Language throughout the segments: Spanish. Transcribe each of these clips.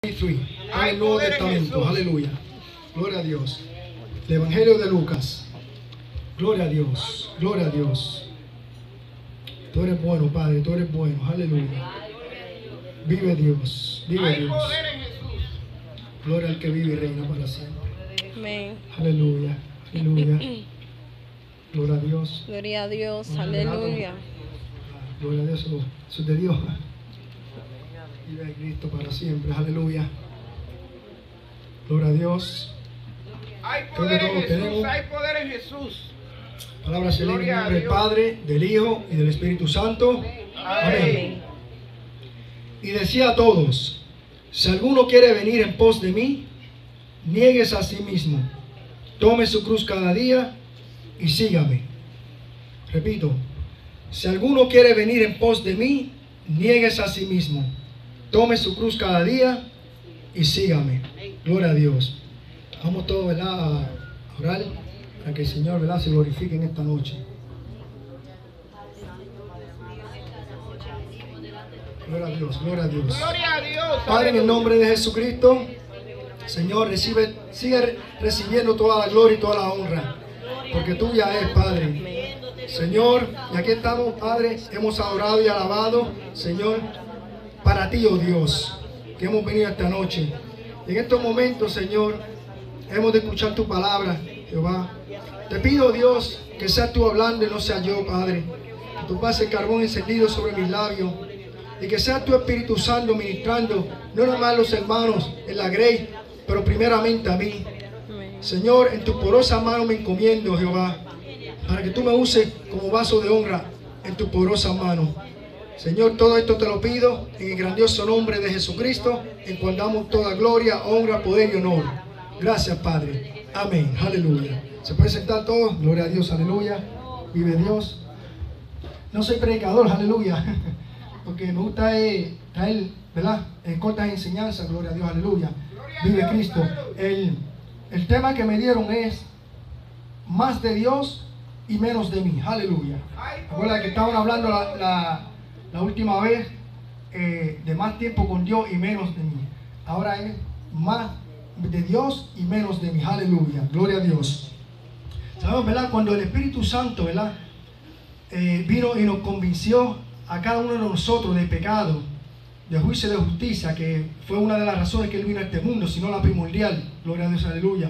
En el Nuevo Testamento, aleluya. Gloria a Dios. El Evangelio de Lucas. Gloria a Dios, gloria a Dios. Tú eres bueno, Padre, tú eres bueno, aleluya. Vive Dios, vive Dios. Gloria al que vive y reina para siempre. Amén. Aleluya, aleluya. Gloria a Dios. Gloria a Dios, aleluya. Gloria a Dios, eso es de Dios. Vive en Cristo para siempre, aleluya. Gloria a Dios. Hay poder en Jesús, hay poder en Jesús. Palabra se lee en el nombre del Padre, del Hijo y del Espíritu Santo. Amén. Y decía a todos: si alguno quiere venir en pos de mí, niéguese a sí mismo, tome su cruz cada día y sígame. Repito: si alguno quiere venir en pos de mí, niéguese a sí mismo, tome su cruz cada día y sígame. Gloria a Dios. Vamos todos, ¿verdad?, a orar para que el Señor, ¿verdad?, se glorifique en esta noche. Gloria a Dios, gloria a Dios. Gloria a Dios. Padre, en el nombre de Jesucristo, Señor, sigue recibiendo toda la gloria y toda la honra, porque tuya es, Padre. Señor, y aquí estamos, Padre, hemos adorado y alabado, Señor, para ti, oh Dios, que hemos venido esta noche. Y en estos momentos, Señor, hemos de escuchar tu palabra, Jehová. Te pido, Dios, que seas tú hablando y no sea yo, Padre. Que tú pases carbón encendido sobre mis labios. Y que sea tu Espíritu Santo ministrando, no nomás a los hermanos en la grey, pero primeramente a mí. Señor, en tu porosa mano me encomiendo, Jehová, para que tú me uses como vaso de honra en tu porosa mano. Señor, todo esto te lo pido en el grandioso nombre de Jesucristo, en cual damos toda gloria, honra, poder y honor. Gracias, Padre. Amén. Aleluya. ¿Se puede sentar todos? Gloria a Dios. Aleluya. Vive Dios. No soy predicador. Aleluya. Porque me gusta traer, ¿verdad?, cortas enseñanzas. Gloria a Dios. Aleluya. Vive Cristo. El tema que me dieron es más de Dios y menos de mí. Aleluya. Recuerda que estaban hablando la última vez de más tiempo con Dios y menos de mí. Ahora es más de Dios y menos de mí. Aleluya. Gloria a Dios. ¿Sabemos, verdad? Cuando el Espíritu Santo, ¿verdad?, vino y nos convenció a cada uno de nosotros de pecado, de juicio y de justicia, que fue una de las razones que Él vino a este mundo, sino la primordial. Gloria a Dios. Aleluya.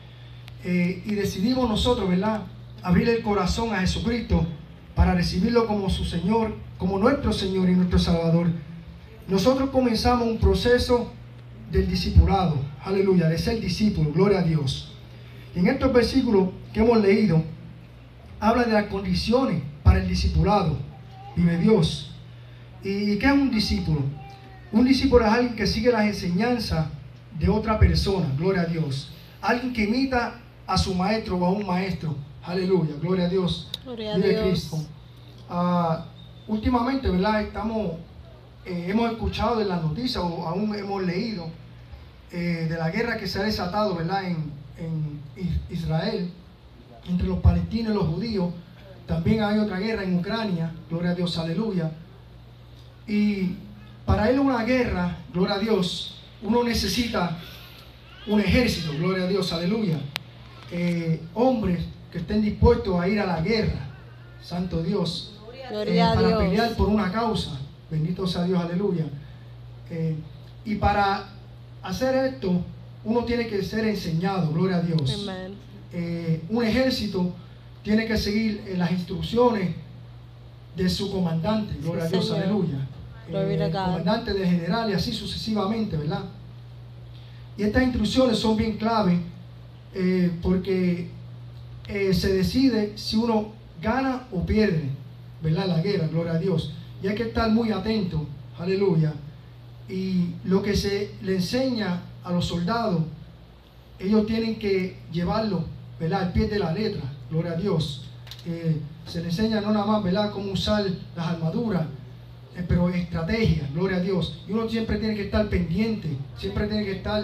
Y decidimos nosotros, ¿verdad?, abrir el corazón a Jesucristo para recibirlo como su Señor, como nuestro Señor y nuestro Salvador. Nosotros comenzamos un proceso del discipulado, aleluya, de ser discípulo, gloria a Dios. Y en estos versículos que hemos leído, habla de las condiciones para el discipulado. Vive Dios. ¿Y qué es un discípulo? Un discípulo es alguien que sigue las enseñanzas de otra persona, gloria a Dios. Alguien que imita a su maestro o a un maestro, aleluya, gloria a Dios. Gloria a Vive Dios. Cristo. Últimamente, ¿verdad?, hemos escuchado en las noticias o aún hemos leído de la guerra que se ha desatado, ¿verdad?, en Israel, entre los palestinos y los judíos. También hay otra guerra en Ucrania, gloria a Dios, aleluya. Y para ir a una guerra, gloria a Dios, uno necesita un ejército, gloria a Dios, aleluya. Hombres que estén dispuestos a ir a la guerra, santo Dios, Gloria a para Dios. pelear por una causa, bendito sea Dios, aleluya. Y para hacer esto, uno tiene que ser enseñado, gloria a Dios. Amén. Un ejército tiene que seguir las instrucciones de su comandante, gloria a Dios, Señor. aleluya. Glory to God. Comandante del general y así sucesivamente, ¿verdad? Y estas instrucciones son bien clave porque se decide si uno gana o pierde, ¿verdad?, la guerra, gloria a Dios. Y hay que estar muy atento, aleluya. Y lo que se le enseña a los soldados, ellos tienen que llevarlo, ¿verdad?, al pie de la letra, gloria a Dios. Se le enseña no nada más, ¿verdad?, cómo usar las armaduras, pero estrategias, gloria a Dios. Y uno siempre tiene que estar pendiente, siempre tiene que estar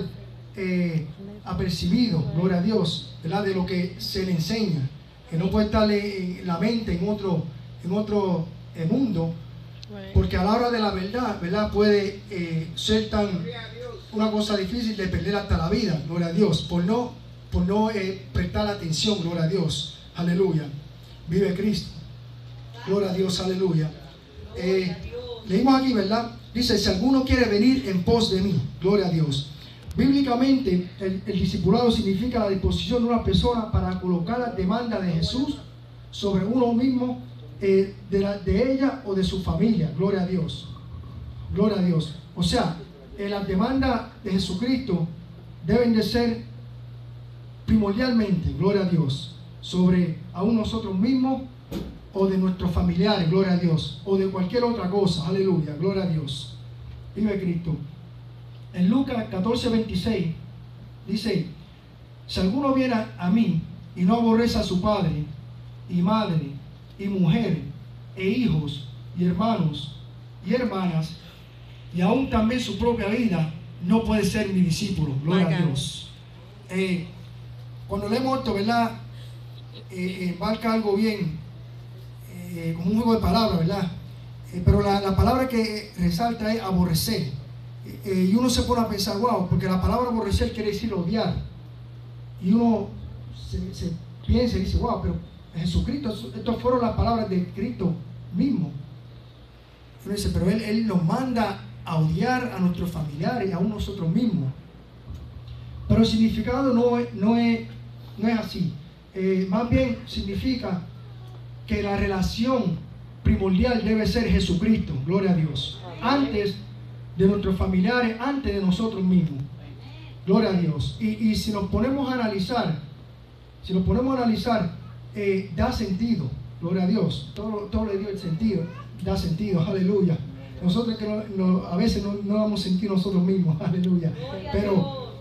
apercibido, gloria a Dios, ¿verdad?, de lo que se le enseña. Que no puede estar la mente en otro mundo, porque a la hora de la verdad, ¿verdad?, puede ser tan una cosa difícil de perder hasta la vida, gloria a Dios, por no prestar atención, gloria a Dios, aleluya. Vive Cristo, gloria a Dios, aleluya. Leímos aquí, ¿verdad? Dice, si alguno quiere venir en pos de mí, gloria a Dios. Bíblicamente, el discipulado significa la disposición de una persona para colocar las demandas de Jesús sobre uno mismo, de ella o de su familia, gloria a Dios. Gloria a Dios. O sea, las demandas de Jesucristo deben de ser primordialmente, gloria a Dios, sobre aún nosotros mismos o de nuestros familiares, gloria a Dios, o de cualquier otra cosa, aleluya, gloria a Dios. Vive Cristo. En Lucas 14:26 dice, si alguno viene a mí y no aborrece a su padre y madre y mujer e hijos y hermanos y hermanas y aún también su propia vida, no puede ser mi discípulo, gloria a Dios. Cuando leemos esto, ¿verdad? Marca algo bien, como un juego de palabras, ¿verdad? Pero la palabra que resalta es aborrecer. Y uno se pone a pensar, wow, porque la palabra aborrecer quiere decir odiar. Y uno se piensa y dice, wow, pero Jesucristo, estas fueron las palabras de Cristo mismo. Uno dice, pero Él nos manda a odiar a nuestros familiares, aún nosotros mismos. Pero el significado no es así. Más bien significa que la relación primordial debe ser Jesucristo, gloria a Dios, antes de nuestros familiares, antes de nosotros mismos, gloria a Dios. Y si nos ponemos a analizar, da sentido, gloria a Dios. Todo le dio el sentido, da sentido, aleluya. Nosotros que a veces no damos sentido nosotros mismos, aleluya. Pero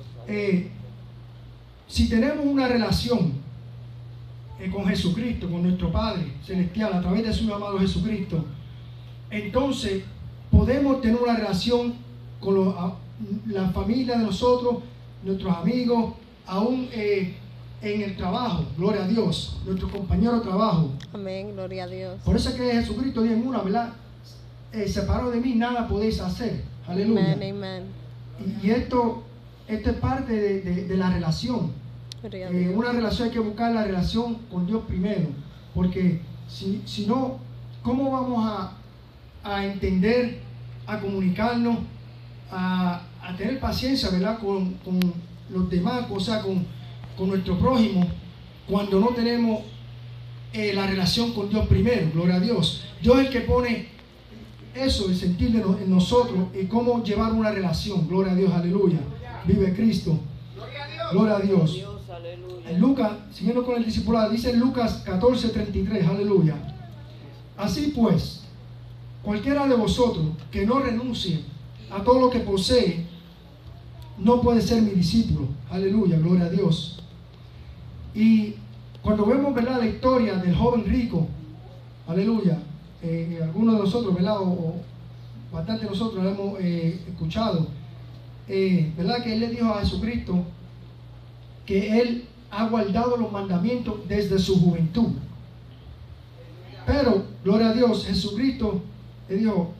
si tenemos una relación con Jesucristo, con nuestro Padre Celestial, a través de su amado Jesucristo, entonces podemos tener una relación con la familia de nosotros, nuestros amigos, aún en el trabajo, gloria a Dios, nuestros compañeros de trabajo. Amén, gloria a Dios. Por eso es que Jesucristo dijo en una, ¿verdad? Separado de mí nada podéis hacer, aleluya. Amén, amén. Y esto es parte de la relación. Una relación hay que buscar la relación con Dios primero, porque si no, ¿cómo vamos a entender, a comunicarnos, a tener paciencia, ¿verdad? Con los demás, o sea, con nuestro prójimo, cuando no tenemos la relación con Dios primero, gloria a Dios. Dios es el que pone eso, el sentir en nosotros y cómo llevar una relación, gloria a Dios, aleluya. Vive Cristo, gloria a Dios. En Lucas, siguiendo con el discipulado, dice en Lucas 14:33, aleluya. Así pues, cualquiera de vosotros que no renuncie a todo lo que posee, no puede ser mi discípulo, aleluya, gloria a Dios. Y cuando vemos, ¿verdad?, la historia del joven rico, aleluya, algunos de nosotros, ¿verdad?, o bastante de nosotros lo hemos escuchado, ¿verdad?, que él le dijo a Jesucristo que él ha guardado los mandamientos desde su juventud. Pero, gloria a Dios, Jesucristo le dijo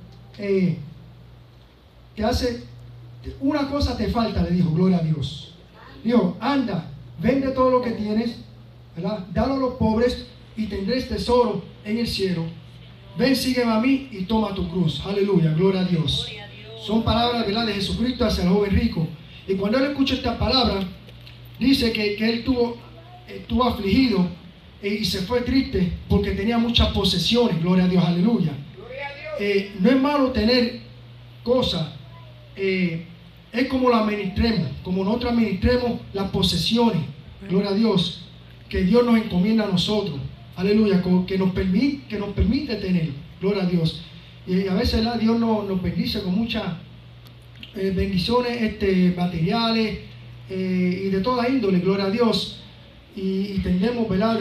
que hace una cosa te falta, le dijo, gloria a Dios. Dijo, anda, vende todo lo que tienes, ¿verdad?, dalo a los pobres y tendréis tesoro en el cielo. Ven, sígueme a mí y toma tu cruz. Aleluya, gloria a Dios. Son palabras, ¿verdad?, de Jesucristo hacia el joven rico. Y cuando él escucha esta palabra, dice que él estuvo afligido y se fue triste porque tenía muchas posesiones. Gloria a Dios, aleluya. No es malo tener cosas, es como la administremos, como nosotros administremos las posesiones. Gloria a Dios, que Dios nos encomienda a nosotros. Aleluya, que nos permite tener. Gloria a Dios. Y a veces, ¿verdad?, Dios nos bendice con muchas bendiciones materiales y de toda índole, gloria a Dios. Y tendemos, ¿verdad?,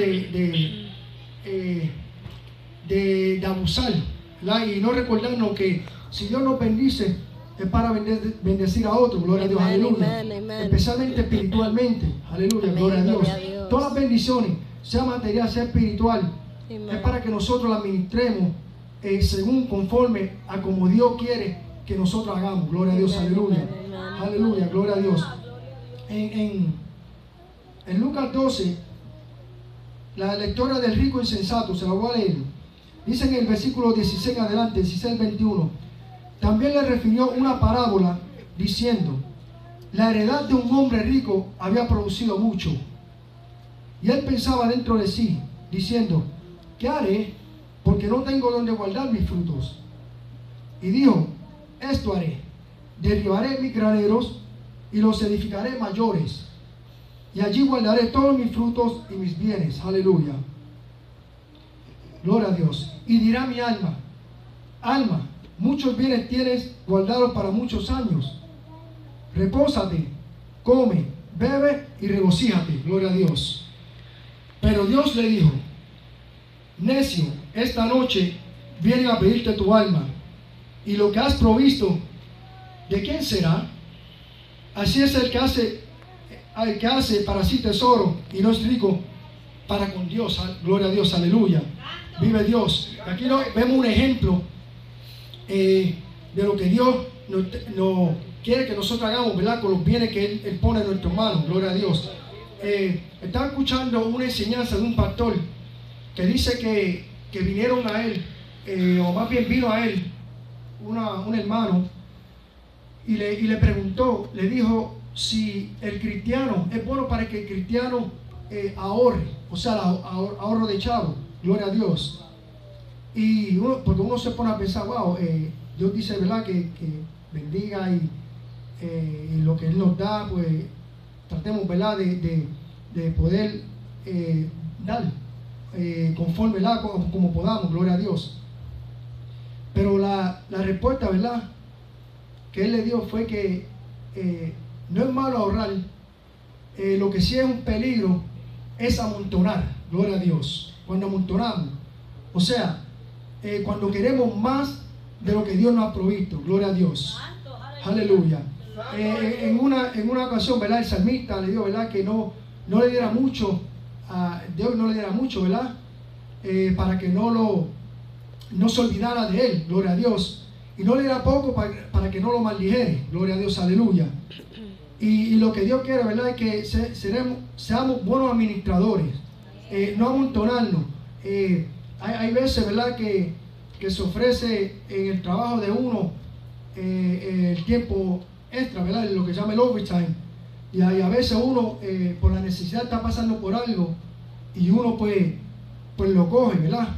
de abusar, ¿verdad? Y no recordarnos que si Dios nos bendice es para bendecir a otros, gloria a Dios, aleluya. Especialmente espiritualmente, aleluya, gloria a Dios. Todas las bendiciones, sea material, sea espiritual, es para que nosotros las administremos conforme a como Dios quiere que nosotros hagamos, gloria a Dios, aleluya. Amén. Aleluya, gloria a Dios. En Lucas 12, la lectora del rico insensato, se la voy a leer. Dice en el versículo 16 en adelante, 16-21. También le refirió una parábola diciendo: la heredad de un hombre rico había producido mucho. Y él pensaba dentro de sí, diciendo: ¿qué haré? Porque no tengo donde guardar mis frutos. Y dijo: esto haré: derribaré mis graneros y los edificaré mayores, y allí guardaré todos mis frutos y mis bienes. Aleluya. Gloria a Dios. Y dirá mi alma: alma, muchos bienes tienes guardados para muchos años. Repósate, come, bebe y regocíjate. Gloria a Dios. Pero Dios le dijo: necio, esta noche vienen a pedirte tu alma, y lo que has provisto, ¿de quién será? Así es el que hace para sí tesoro y no es rico para con Dios. Gloria a Dios, aleluya. Vive Dios. Aquí vemos un ejemplo de lo que Dios nos quiere que nosotros hagamos, ¿verdad? Con los bienes que Él pone en nuestras manos. Gloria a Dios. Estaba escuchando una enseñanza de un pastor que dice que vinieron a él, o más bien vino a él un hermano y le preguntó, le dijo si el cristiano es bueno para que el cristiano ahorre, o sea, ahorro de chavo. Gloria a Dios. Y porque uno se pone a pensar, wow, Dios dice, ¿verdad? Que bendiga y lo que Él nos da, pues tratemos, ¿verdad? De poder dar conforme, ¿verdad? Como podamos, gloria a Dios. Pero la respuesta, ¿verdad?, que Él le dio fue que no es malo ahorrar, lo que sí es un peligro es amontonar. Gloria a Dios. Cuando amontonamos, o sea, cuando queremos más de lo que Dios nos ha provisto. Gloria a Dios. Aleluya. En una ocasión, ¿verdad?, el salmista le dijo, ¿verdad?, que no le diera mucho a Dios, no le diera mucho, ¿verdad?, para que no se olvidara de Él. Gloria a Dios. Y no le diera poco para que no lo maldijere. Gloria a Dios, aleluya. Y lo que Dios quiere, ¿verdad?, es que seamos buenos administradores, no amontonarnos. Hay veces, ¿verdad?, que se ofrece en el trabajo de uno el tiempo extra, ¿verdad?, lo que se llama el overtime. Y a veces uno, por la necesidad, está pasando por algo y uno pues lo coge, ¿verdad?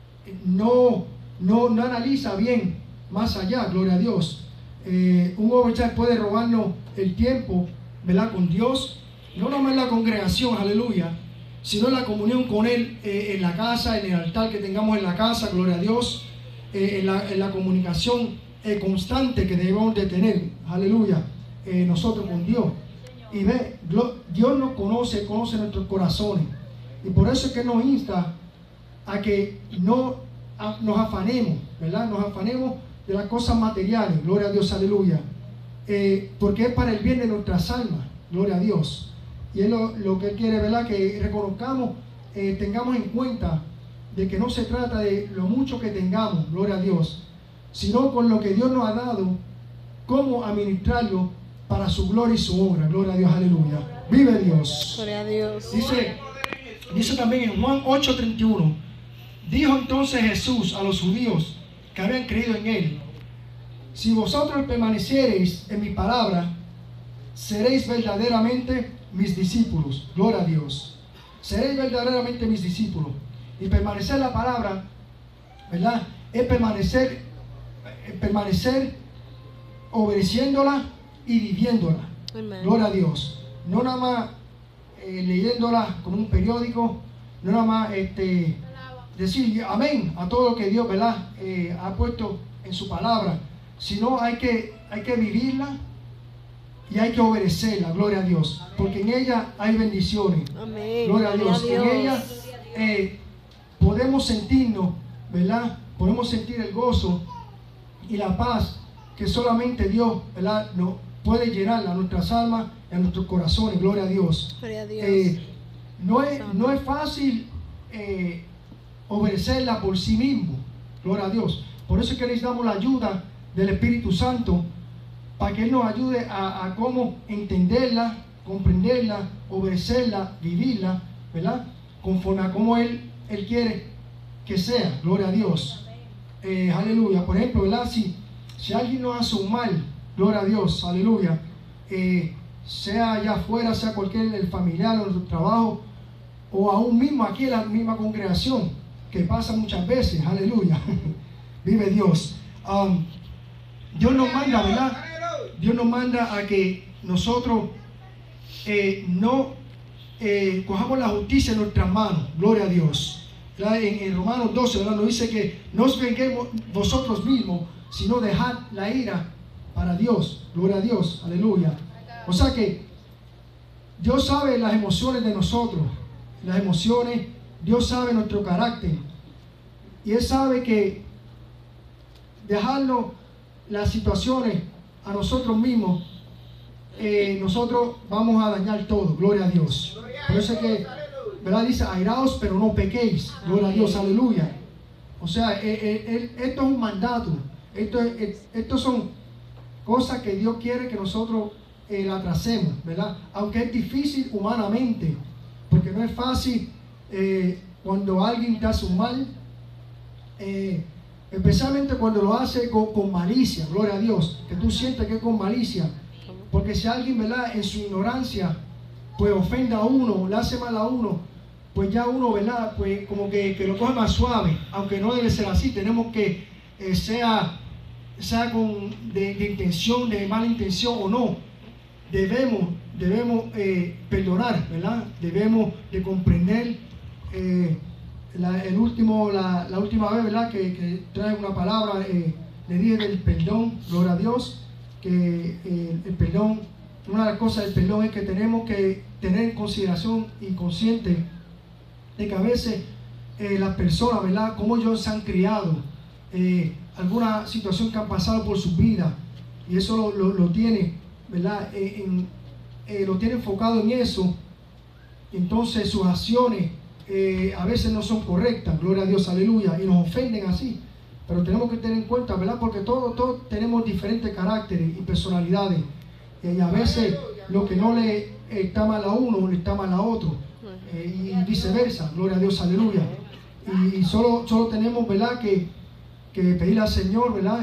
No analiza bien más allá. Gloria a Dios. Un overtime puede robarnos el tiempo, ¿verdad?, con Dios, no nomás en la congregación, aleluya, sino en la comunión con Él, en la casa, en el altar que tengamos en la casa, gloria a Dios, en la comunicación constante que debemos de tener, aleluya, nosotros con Dios. Y Dios nos conoce nuestros corazones, y por eso es que nos insta a que nos afanemos, ¿verdad? Nos afanemos de las cosas materiales, gloria a Dios, aleluya, porque es para el bien de nuestras almas, gloria a Dios. Y es lo que Él quiere, ¿verdad?, que reconozcamos, tengamos en cuenta de que no se trata de lo mucho que tengamos, gloria a Dios, sino con lo que Dios nos ha dado, cómo administrarlo para su gloria y su obra. Gloria a Dios, aleluya. Vive Dios. Gloria a Dios. Dice también en Juan 8:31, dijo entonces Jesús a los judíos que habían creído en Él: si vosotros permaneciereis en mi palabra, seréis verdaderamente mis discípulos. Gloria a Dios. Seréis verdaderamente mis discípulos. Y permanecer en la palabra, ¿verdad?, es permanecer obedeciéndola y viviéndola. Amén. Gloria a Dios. No nada más leyéndola como un periódico, no nada más decir amén a todo lo que Dios, ¿verdad?, ha puesto en su palabra, sino hay que vivirla y hay que obedecerla. Gloria a Dios, porque en ella hay bendiciones. Amén. Gloria a Dios. En ella podemos sentirnos, ¿verdad?, podemos sentir el gozo y la paz que solamente Dios, ¿verdad?, nos puede llenar a nuestras almas y a nuestros corazones. Gloria a Dios. Gloria a Dios. No es fácil obedecerla por sí mismo. Gloria a Dios. Por eso es que necesitamos la ayuda del Espíritu Santo para que Él nos ayude a cómo entenderla, comprenderla, obedecerla, vivirla, ¿verdad? Conforme a cómo Él quiere que sea. Gloria a Dios. Aleluya. Por ejemplo, ¿verdad? Si alguien nos hace un mal, gloria a Dios, aleluya, sea allá afuera, sea cualquier el familiar o nuestro trabajo, o aún mismo aquí en la misma congregación, que pasa muchas veces, aleluya, vive Dios. Dios nos manda, ¿verdad? Dios nos manda a que nosotros no cojamos la justicia en nuestras manos, gloria a Dios. En Romanos 12, ¿verdad? Nos dice que no os venguemos vosotros mismos, sino dejad la ira para Dios, gloria a Dios, aleluya. O sea que Dios sabe las emociones de nosotros, las emociones, Dios sabe nuestro carácter, y Él sabe que dejarnos las situaciones a nosotros mismos, nosotros vamos a dañar todo, gloria a Dios. Por eso es que, ¿verdad? Dice, airaos, pero no pequéis, gloria a Dios, aleluya. O sea, esto es un mandato, esto son cosas que Dios quiere que nosotros la tracemos, ¿verdad? Aunque es difícil humanamente, porque no es fácil cuando alguien te hace un mal, especialmente cuando lo hace con malicia, gloria a Dios, que tú sientes que es con malicia, porque si alguien, ¿verdad?, en su ignorancia, pues ofende a uno, le hace mal a uno, pues ya uno, ¿verdad?, pues como que lo coge más suave, aunque no debe ser así. Tenemos que sea de intención, de mala intención o no, debemos perdonar, ¿verdad? Debemos de comprender. La última vez, ¿verdad?, que trae una palabra, le dije del perdón, gloria a Dios, que el perdón, una de las cosas del perdón es que tenemos que tener en consideración y consciente de que a veces las personas, ¿verdad?, como ellos se han criado, alguna situación que han pasado por su vida, y eso lo tiene, ¿verdad?, lo tiene enfocado en eso. Entonces sus acciones a veces no son correctas, gloria a Dios, aleluya, y nos ofenden así. Pero tenemos que tener en cuenta, ¿verdad?, porque todos tenemos diferentes caracteres y personalidades, y a veces lo que no le está mal a uno le está mal a otro, y viceversa, gloria a Dios, aleluya. Y solo tenemos, ¿verdad?, que pedirle al Señor, ¿verdad?,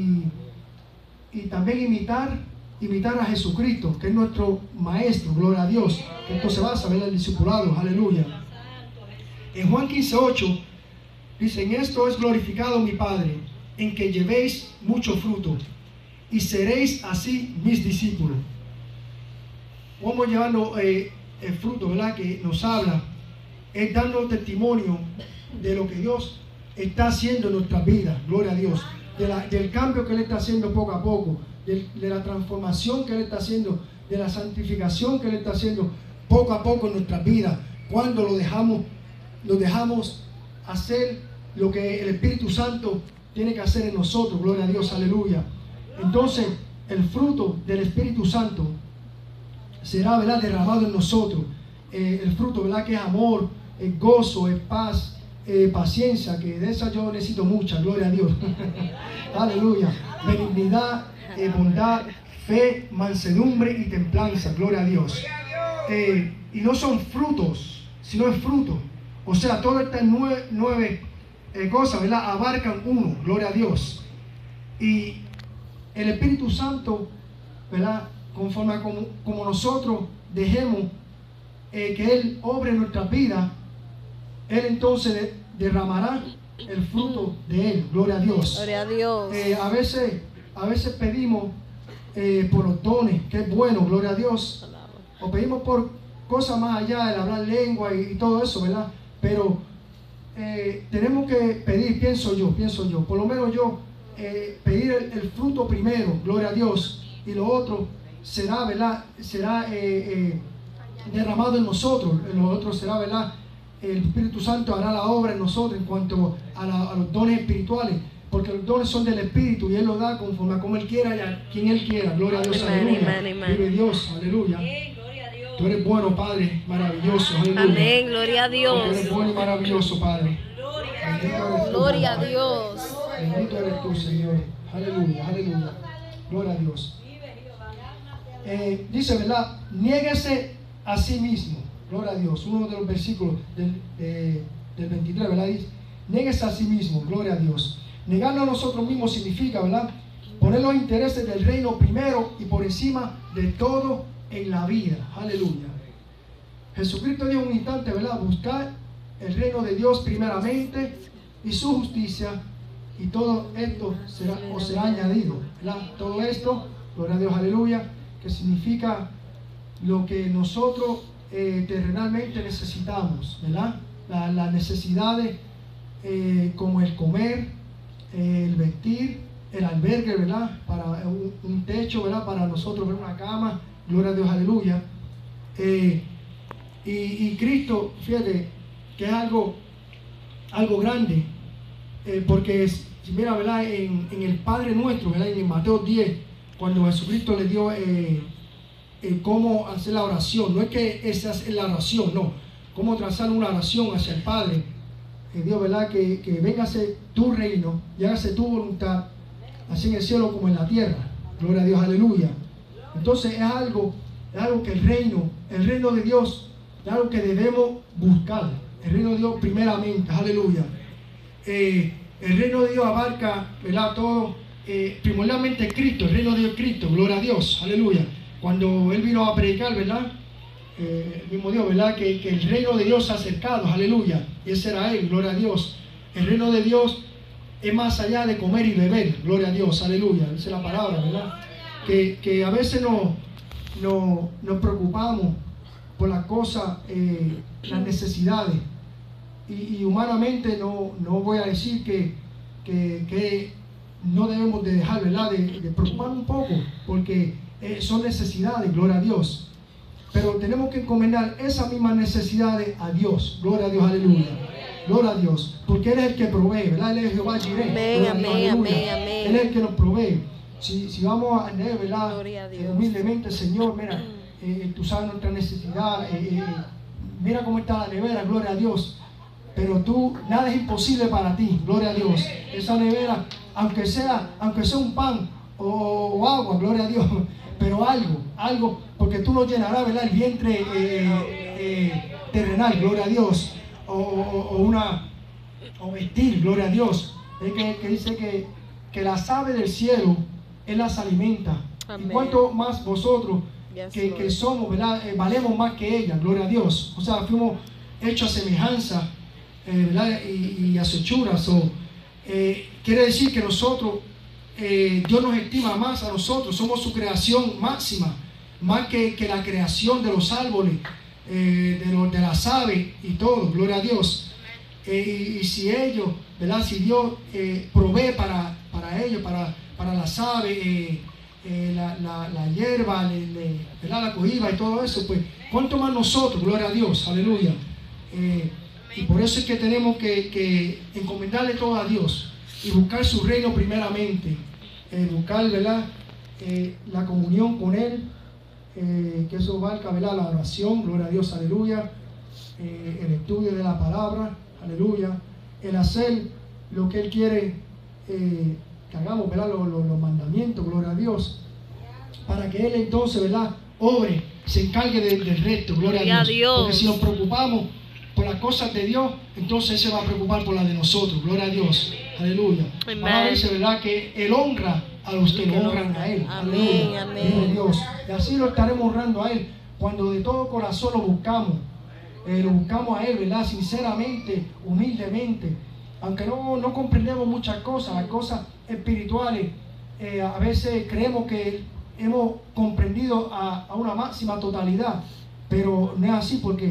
y también imitar a Jesucristo, que es nuestro maestro, gloria a Dios. Esto se basa, ¿verdad?, en el discipulado, aleluya. En Juan 15:8 dice: en esto es glorificado mi Padre, en que llevéis mucho fruto, y seréis así mis discípulos. Vamos llevando el fruto, ¿verdad?, que nos habla, es dando testimonio de lo que Dios está haciendo en nuestras vidas, gloria a Dios, del cambio que Él está haciendo poco a poco, de la transformación que Él está haciendo, de la santificación que Él está haciendo poco a poco en nuestras vidas, cuando lo dejamos hacer lo que el Espíritu Santo tiene que hacer en nosotros, gloria a Dios, aleluya. Entonces el fruto del Espíritu Santo será, ¿verdad?, derramado en nosotros. El fruto, ¿verdad?, que es amor, es gozo, es paz, paciencia, que de esa yo necesito mucha, gloria a Dios. Aleluya. Benignidad, bondad, fe, mansedumbre y templanza, gloria a Dios. Y no son frutos, sino es fruto. O sea, todas estas nueve cosas, ¿verdad?, abarcan uno, gloria a Dios. Y el Espíritu Santo, ¿verdad?, conforme a como nosotros dejemos que Él obre en nuestras vidas, Él entonces derramará el fruto de Él, gloria a Dios. Gloria a Dios. A veces pedimos por los dones, que es bueno, gloria a Dios, o pedimos por cosas más allá, el hablar lengua y todo eso, ¿verdad? Pero tenemos que pedir, pienso yo, por lo menos yo, pedir el fruto primero, gloria a Dios, y lo otro será, ¿verdad?, será derramado en nosotros. Lo otro será, ¿verdad?, el Espíritu Santo hará la obra en nosotros en cuanto a los dones espirituales, porque los dones son del Espíritu y Él los da conforme a como Él quiera y a quien Él quiera, gloria a Dios, aleluya. Vive Dios, aleluya. Tú eres bueno, Padre, maravilloso, aleluya. Amén, gloria a Dios. Tú eres bueno y maravilloso, Padre. Gloria a Dios. Bendito eres tú, Señor. Aleluya, aleluya. Gloria a Dios. dice, ¿verdad? Niéguese a sí mismo. Gloria a Dios. Uno de los versículos del 23, ¿verdad? Dice, niéguese a sí mismo. Gloria a Dios. Negarnos a nosotros mismos significa, ¿verdad? Poner los intereses del reino primero y por encima de todo en la vida. Aleluya. Jesucristo dijo un instante, ¿verdad? Buscar el reino de Dios primeramente y su justicia, y todo esto será añadido, ¿verdad? Todo esto, gloria a Dios, aleluya, que significa lo que nosotros terrenalmente necesitamos, ¿verdad? Las necesidades como el comer, el vestir, el albergue, ¿verdad? Para un techo, ¿verdad? Para nosotros ver una cama, gloria a Dios, aleluya. Y Cristo, fíjate, que es algo grande, porque mira, ¿verdad? En el Padre Nuestro, ¿verdad? En Mateo 10, cuando Jesucristo le dio cómo hacer la oración, no es que esa es la oración, no, cómo trazar una oración hacia el Padre, Dios, ¿verdad? Que véngase tu reino y hágase tu voluntad, así en el cielo como en la tierra, gloria a Dios, aleluya. Entonces es algo que el reino de Dios es algo que debemos buscar, el reino de Dios primeramente, aleluya. El reino de Dios abarca, ¿verdad? Todo, primordialmente Cristo, el reino de Dios Cristo, gloria a Dios, aleluya. Cuando Él vino a predicar, ¿verdad? El mismo Dios, ¿verdad? Que el reino de Dios se ha acercado, aleluya. Y ese era Él, gloria a Dios. El reino de Dios es más allá de comer y beber, gloria a Dios, aleluya. Esa es la palabra, ¿verdad? Que a veces nos preocupamos por las cosas, las necesidades. Y humanamente no voy a decir que no debemos de dejar, ¿verdad? De preocuparnos un poco, porque son necesidades, gloria a Dios. Pero tenemos que encomendar esas mismas necesidades a Dios, gloria a Dios, aleluya. Gloria a Dios, porque Él es el que provee, ¿verdad? Él es Jehová Jireh, gloria a Dios, aleluya. Él es el que nos provee. Si vamos a leer, ¿verdad? Humildemente, Señor, mira, tú sabes nuestra necesidad, mira cómo está la nevera, gloria a Dios. Pero nada es imposible para ti, gloria a Dios. Esa nevera, aunque sea un pan o agua, gloria a Dios, pero algo, porque tú no llenarás, ¿verdad? El vientre terrenal, gloria a Dios, o vestir, gloria a Dios. Es que dice que las aves del cielo Él las alimenta. Amén. Y cuánto más vosotros que somos, ¿verdad? Valemos más que ellas, gloria a Dios. O sea, fuimos hechos a semejanza, ¿verdad? Y a su hechura. Quiere decir que nosotros, Dios nos estima más a nosotros, somos su creación máxima, más que la creación de los árboles, de las aves y todo, gloria a Dios. Y si ellos, ¿verdad? Si Dios provee para ellos, para las aves, la hierba, ¿verdad? La cohiba y todo eso, pues cuánto más nosotros, gloria a Dios, aleluya. Y por eso es que tenemos que encomendarle todo a Dios y buscar su reino primeramente, buscar, ¿verdad? La comunión con Él, que eso abarca, ¿verdad? La oración, gloria a Dios, aleluya, el estudio de la palabra, aleluya, el hacer lo que Él quiere que hagamos, ¿verdad? Los mandamientos, gloria a Dios, para que Él entonces, ¿verdad? Obre, se encargue del resto, gloria a Dios. Porque si nos preocupamos por las cosas de Dios, entonces Él se va a preocupar por las de nosotros, gloria a Dios, aleluya. Para dice, ¿verdad? Que Él honra a los que lo honran a Él, aleluya, amén. Dios. Y así lo estaremos honrando a Él cuando de todo corazón lo buscamos a Él, ¿verdad? Sinceramente, humildemente, aunque no comprendemos muchas cosas, las cosas espirituales, a veces creemos que hemos comprendido a una máxima totalidad, pero no es así, porque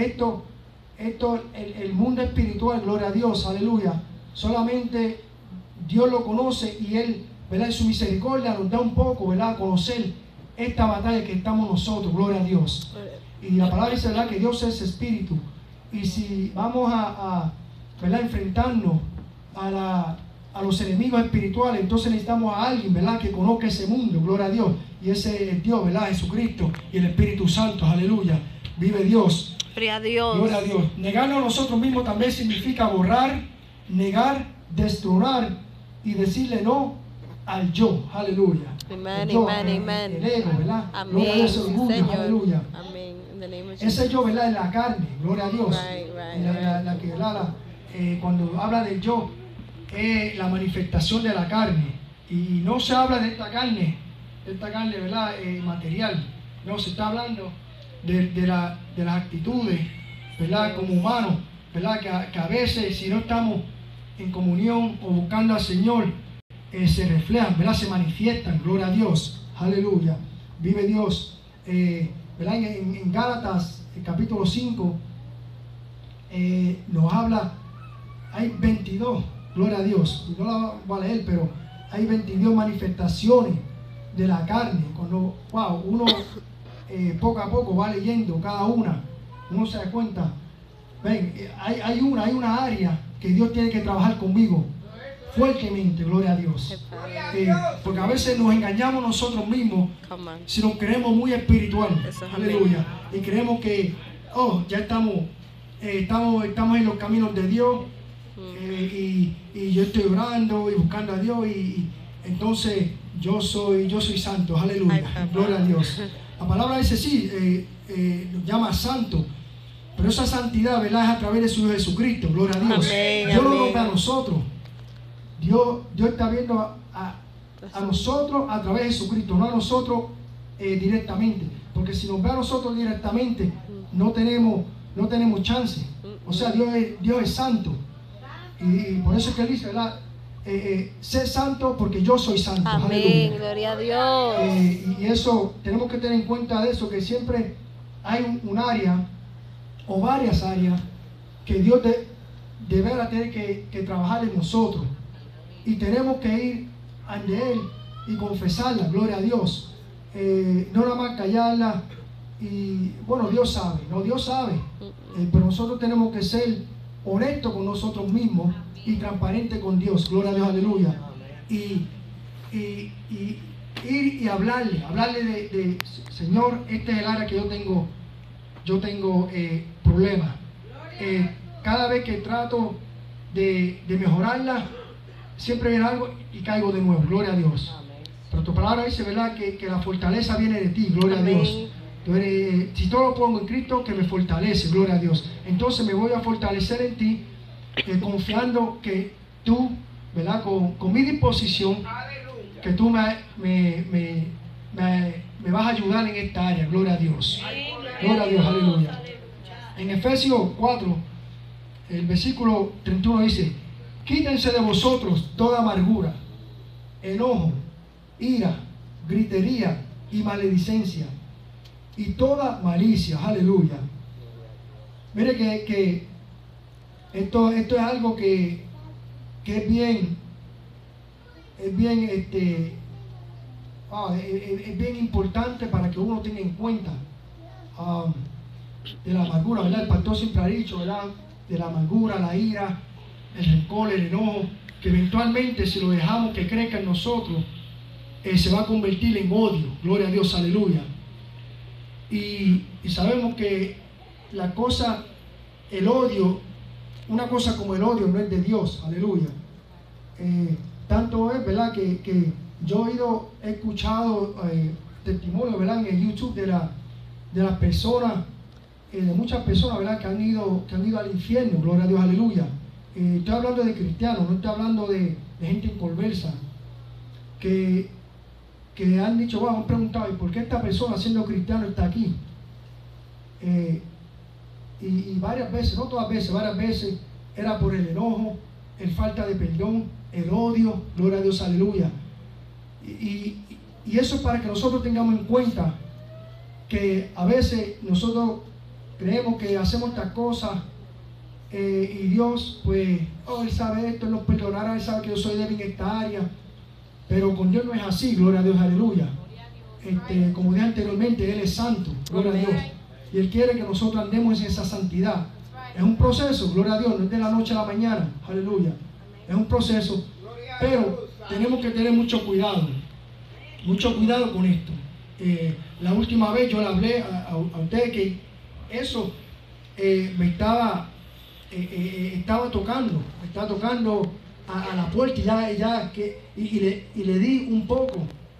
el mundo espiritual, gloria a Dios, aleluya, solamente Dios lo conoce y Él, ¿verdad? En su misericordia nos da un poco, ¿verdad? A conocer esta batalla que estamos nosotros, gloria a Dios. Y la palabra dice, ¿verdad? Que Dios es espíritu, y si vamos ¿verdad? Enfrentarnos a los enemigos espirituales, entonces necesitamos a alguien, ¿verdad? Que conozca ese mundo, gloria a Dios, y ese es Dios, ¿verdad? Jesucristo y el Espíritu Santo, aleluya, vive Dios. Gloria a Dios. Gloria a Dios. Negarnos a nosotros mismos también significa borrar, negar, destronar y decirle no al yo, aleluya. Amen, yo, amen, amen. el ego, ¿verdad? Amén, Gloria a Dios, orgullo, Señor. aleluya. Amén. In the name of Ese Jesus. yo, ¿verdad? En la carne, gloria a Dios. Right, La que, ¿verdad? Cuando habla del yo, es la manifestación de la carne. Y no se habla de esta carne, ¿verdad? Material. No, se está hablando de las actitudes, ¿verdad? Como humanos, ¿verdad? Que a veces, si no estamos en comunión o buscando al Señor, se reflejan, ¿verdad? Se manifiestan, gloria a Dios, aleluya. Vive Dios. ¿Verdad? En Gálatas, el capítulo 5, nos habla, hay 22, gloria a Dios, y no la voy a leer, pero hay 22 manifestaciones de la carne. Cuando uno poco a poco va leyendo cada una, uno se da cuenta, ven, hay una área que Dios tiene que trabajar conmigo fuertemente, gloria a Dios. Porque a veces nos engañamos nosotros mismos si nos creemos muy espiritual, aleluya, y creemos que ya estamos en los caminos de Dios, y yo estoy orando y buscando a Dios, y entonces yo soy santo, aleluya, gloria a Dios. La palabra dice sí, nos llama santo, pero esa santidad, ¿verdad?, es a través de su Hijo Jesucristo, gloria a Dios. Amén, Dios no amén. nos ve a nosotros, Dios está viendo a nosotros a través de Jesucristo, no a nosotros directamente, porque si nos ve a nosotros directamente no tenemos chance. O sea, Dios es santo, y por eso es que él dice, ¿verdad? Sé santo porque yo soy santo. Amén, Aleluya. gloria a Dios. Y eso tenemos que tener en cuenta de eso, que siempre hay un área o varias áreas que Dios de veras tiene que trabajar en nosotros, y tenemos que ir ante Él y confesarla, gloria a Dios, no nada más callarla. Y bueno, Dios sabe, pero nosotros tenemos que ser honestos con nosotros mismos y transparentes con Dios, gloria a Dios, aleluya. Y ir y hablarle de Señor, este es el área que yo tengo problemas. Cada vez que trato de mejorarla, siempre viene algo y caigo de nuevo, gloria a Dios. Pero tu palabra dice, ¿verdad?, que la fortaleza viene de ti, gloria Amén. a Dios. Entonces, si todo lo pongo en Cristo, que me fortalece, gloria a Dios. Entonces me voy a fortalecer en ti, confiando que tú, ¿verdad?, con mi disposición, que tú me vas a ayudar en esta área, gloria a Dios. Gloria a Dios, aleluya. En Efesios 4, el versículo 31 dice: quítense de vosotros toda amargura, enojo, ira, gritería y maledicencia, y toda malicia, aleluya. Mire que esto es algo que es bien importante para que uno tenga en cuenta, de la amargura, ¿verdad? El pastor siempre ha dicho, ¿verdad?, de la amargura, la ira, el rencor, el enojo, que eventualmente, si lo dejamos que crezca en nosotros, se va a convertir en odio, gloria a Dios, aleluya. Y sabemos que el odio, una cosa como el odio no es de Dios, aleluya. Tanto es, ¿verdad?, que yo he escuchado testimonios, ¿verdad?, en el YouTube de las personas, de muchas personas, ¿verdad?, que han ido al infierno, gloria a Dios, aleluya. Estoy hablando de cristianos, no estoy hablando de gente inconversa, que han dicho, han preguntado, ¿y por qué esta persona, siendo cristiano, está aquí? Y varias veces, no todas veces, varias veces era por el enojo, el falta de perdón, el odio, gloria a Dios, aleluya. Y eso es para que nosotros tengamos en cuenta que a veces nosotros creemos que hacemos estas cosas, y Dios, pues, Él sabe esto, Él nos perdonará, Él sabe que yo soy débil en esta área, pero con Dios no es así, gloria a Dios, aleluya. Como dije anteriormente, Él es santo, gloria a Dios, y Él quiere que nosotros andemos en esa santidad. Es un proceso, gloria a Dios, no es de la noche a la mañana, aleluya. Es un proceso, pero tenemos que tener mucho cuidado con esto. La última vez yo le hablé a ustedes que eso me estaba tocando a la puerta, y le di un poco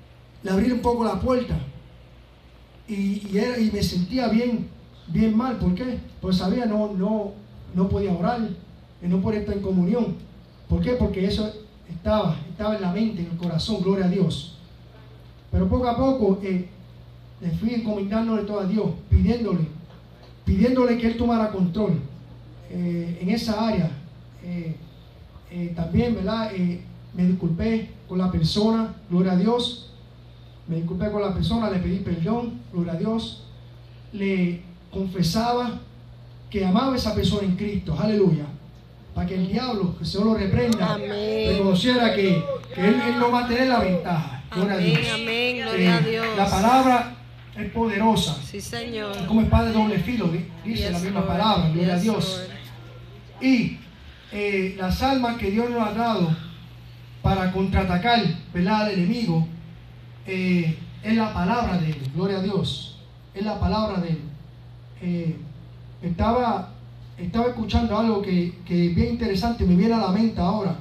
le abrí un poco la puerta y me sentía bien mal. ¿Por qué? Pues sabía, no podía orar, no podía estar en comunión. ¿Por qué? Porque eso estaba en la mente, en el corazón, gloria a Dios. Pero poco a poco le fui encomendándole todo a Dios, pidiéndole que Él tomara control en esa área. También, ¿verdad? Me disculpé con la persona, gloria a Dios. Me disculpé con la persona, le pedí perdón, gloria a Dios. Le confesaba que amaba a esa persona en Cristo, aleluya. Para que el diablo, que el Señor lo reprenda, reconociera que él no va a tener la ventaja. Gloria a Dios. Amén, gloria a Dios. La palabra es poderosa. Sí, Señor. Como espada de doble filo, dice la misma palabra, gloria a Dios. Y las armas que Dios nos ha dado para contraatacar, ¿verdad?, al enemigo, es la palabra de Él, gloria a Dios. Es la palabra de Él. Estaba escuchando algo que es bien interesante, me viene a la mente ahora.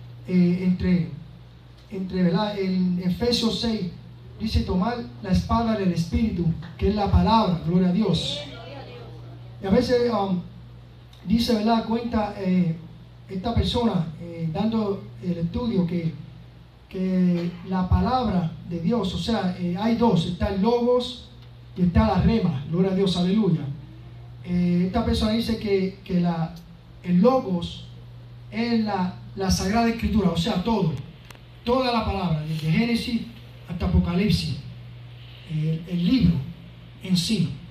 ¿Verdad? En Efesios 6 dice tomar la espada del Espíritu, que es la palabra, gloria a Dios. Y a veces dice, ¿verdad?, cuenta esta persona dando el estudio que la palabra de Dios, o sea, hay dos, está el logos y está la rema, gloria a Dios, aleluya. Esta persona dice que el logos es la Sagrada Escritura, o sea, toda la palabra, desde Génesis hasta Apocalipsis, el libro en sí.